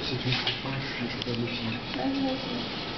C'est une coupe, je suis pas de film. Ouais, moi aussi.